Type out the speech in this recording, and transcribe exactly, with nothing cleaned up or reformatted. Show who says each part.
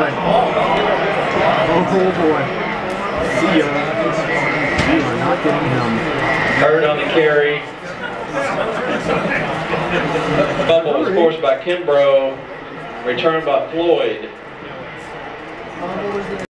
Speaker 1: boy. Oh boy. See ya. You are not getting him.
Speaker 2: Hurt on the carry. Fumble was forced by Kimbrough. Returned by Floyd.